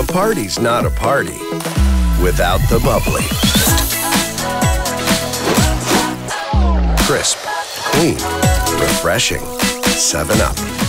A party's not a party without the bubbly. Crisp, clean, refreshing. 7 Up.